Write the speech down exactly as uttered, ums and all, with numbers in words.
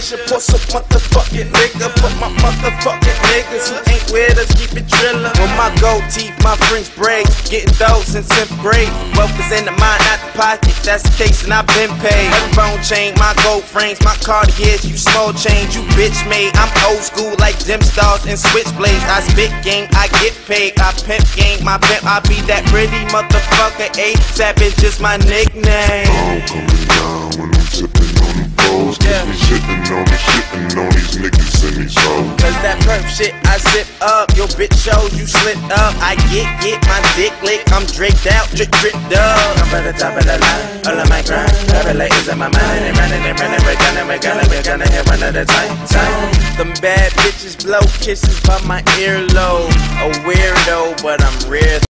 pressure, pour some motherfucking nigga. Put my motherfucking niggas who ain't with us, keep it drillin'. With my gold teeth, my French braids, getting dough since tenth grade. Wealth is in the mind, not the pocket, that's the case and I've been paid. Herringbone chain, my gold frames, my Cartiers, you small change, you bitch made. I'm old school like Dim Stars and Switchblades. I spit game, I get paid, I pimp game, my pimp, I be that pretty motherfucker. A Savage is my nickname. I'm coming down when I'm sipping on the bowls. Cause Yeah. we sitting on the shitting on these niggas and these hoes. Cause that perp shit I zip up, your bitch shows you slip up. I get, get my dick licked, I'm draped out, drip, drip, up. I'm at the top of the line, all of my grind. Revelators in my mind, and running and running, we're gonna, we're gonna, we're gonna hit one at a time, time. Them bad bitches blow kisses by my earlobe. A weirdo, but I'm rare.